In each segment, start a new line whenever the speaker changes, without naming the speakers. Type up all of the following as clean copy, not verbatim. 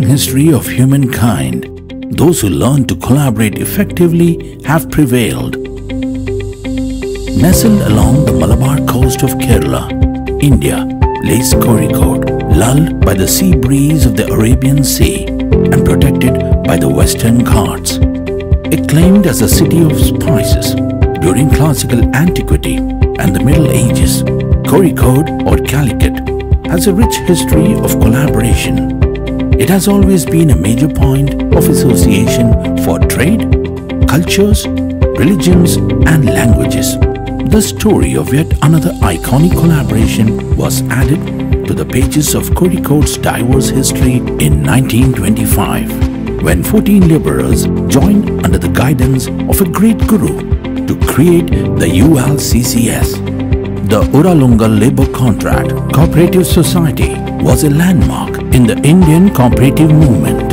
history of humankind, those who learn to collaborate effectively have prevailed. Nestled along the Malabar coast of Kerala, India, lays Kozhikode, lulled by the sea breeze of the Arabian Sea and protected by the Western Ghats. Acclaimed as a city of spices during classical antiquity and the Middle Ages, Kozhikode or Calicut has a rich history of collaboration. It has always been a major point of association for trade, cultures, religions and languages. The story of yet another iconic collaboration was added to the pages of Kozhikode's diverse history in 1925, when 14 laborers joined under the guidance of a great guru to create the ULCCS. The Uralunga Labour Contract Cooperative Society was a landmark in the Indian cooperative movement.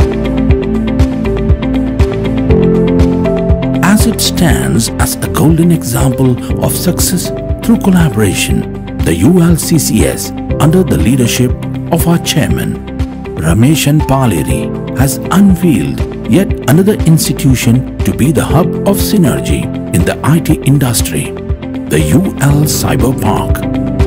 As it stands as a golden example of success through collaboration, the ULCCS, under the leadership of our chairman, Rameshan Paleri, has unveiled yet another institution to be the hub of synergy in the IT industry, the UL Cyberpark.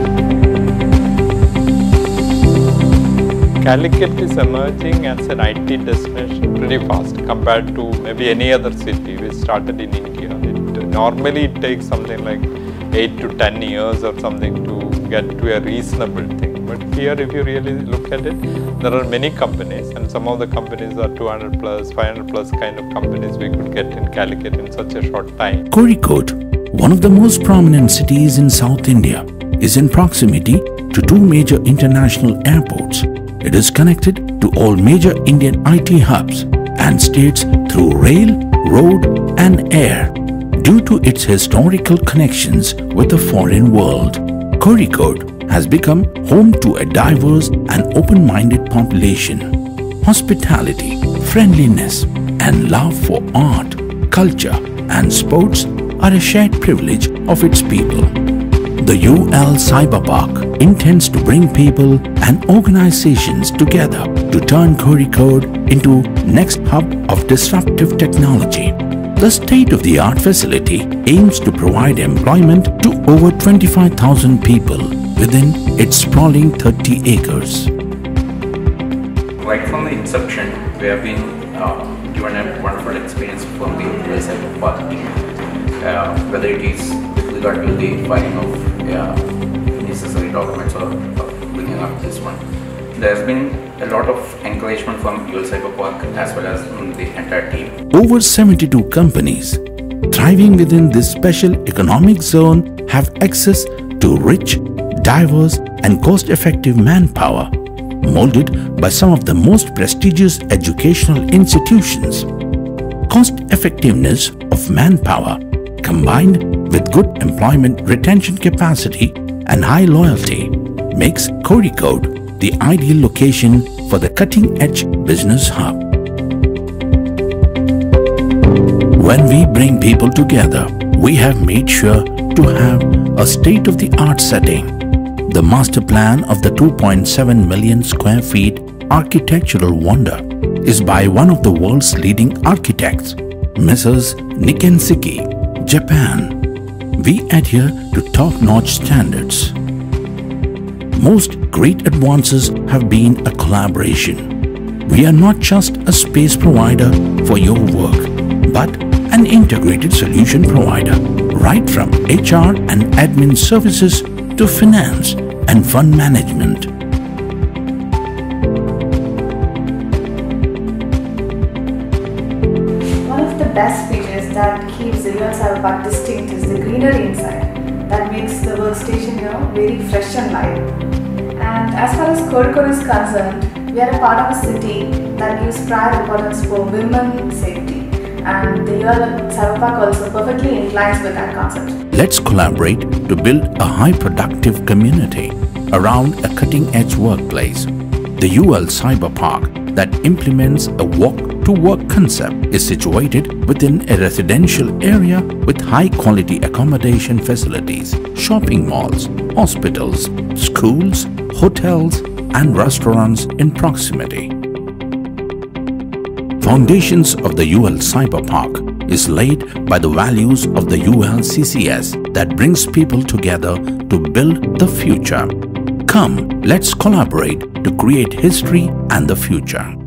Calicut is emerging as an IT destination pretty fast compared to maybe any other city. We started in India. Normally it takes something like 8 to 10 years or something to get to a reasonable thing. But here, if you really look at it, there are many companies, and some of the companies are 200 plus, 500 plus kind of companies we could get in Calicut in such a short time.
Kozhikode, one of the most prominent cities in South India, is in proximity to two major international airports. It is connected to all major Indian IT hubs and states through rail, road and air. Due to its historical connections with the foreign world, Kozhikode has become home to a diverse and open-minded population. Hospitality, friendliness and love for art, culture and sports are a shared privilege of its people. The UL Cyberpark intends to bring people and organizations together to turn Kozhikode into next hub of disruptive technology. The state-of-the-art facility aims to provide employment to over 25,000 people within its sprawling 30 acres.
Right from the inception, we have been given a wonderful experience from the UL Cyberpark, whether it is with regard to the filing of necessary documents or bringing up this one. There has been a lot of encouragement from UL Cyberpark as well as the entire team.
Over 72 companies thriving within this special economic zone have access to rich, diverse and cost-effective manpower, molded by some of the most prestigious educational institutions. Cost-effectiveness of manpower combined with good employment retention capacity and high loyalty makes Kozhikode the ideal location for the cutting-edge business hub. When we bring people together, we have made sure to have a state-of-the-art setting. The master plan of the 2.7 million square feet architectural wonder is by one of the world's leading architects, Mrs. Nikensiki, Japan. We adhere to top-notch standards. Most great advances have been a collaboration. We are not just a space provider for your work, but an integrated solution provider, right from HR and admin services to finance and fund management.
One of the best features that keeps the UL Cyberpark distinct is the greenery inside. That makes the workstation very fresh and live. And as far as Kozhikode is concerned, we are a part of a city that gives prior importance for women's safety. And the UL Cyberpark also perfectly inclines with that concept.
Let's collaborate to build a high productive community around a cutting-edge workplace. The UL Cyberpark that implements a walk-to-work concept is situated within a residential area with high-quality accommodation facilities, shopping malls, hospitals, schools, hotels and restaurants in proximity. foundations of the UL Cyberpark is laid by the values of the ULCCS that brings people together to build the future. Come, let's collaborate to create history and the future.